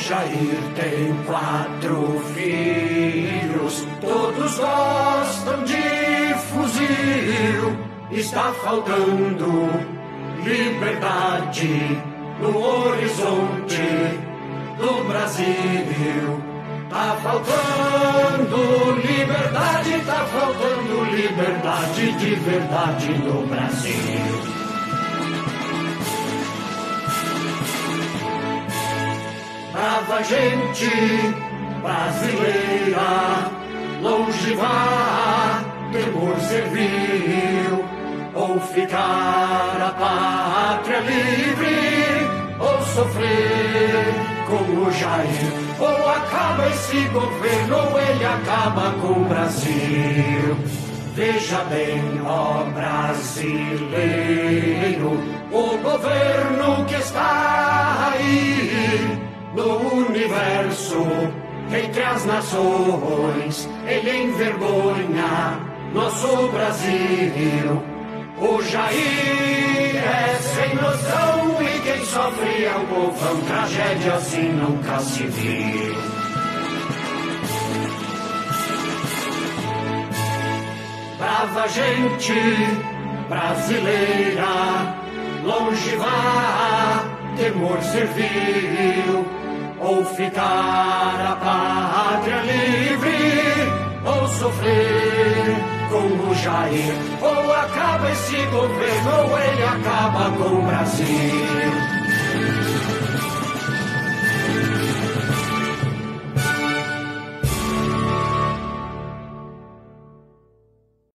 Jair tem 4 filhos, todos gostam de fuzil. Está faltando liberdade no horizonte do Brasil. Tá faltando liberdade, tá faltando liberdade de verdade no Brasil. Brava gente brasileira, longe vá, temor servil, ou ficar a pátria livre, ou sofrer como Jair, ou acaba esse governo, ou ele acaba com o Brasil. Veja bem, ó brasileiro, o governo que está aí no universo, entre as nações, ele envergonha nosso Brasil. O Jair é sem noção e quem sofre é o povão, tragédia assim nunca se viu. Brava gente brasileira, longe vá, temor servil, ou ficar a pátria livre, ou sofrer como Jair, ou acaba esse governo, ou ele acaba com o Brasil.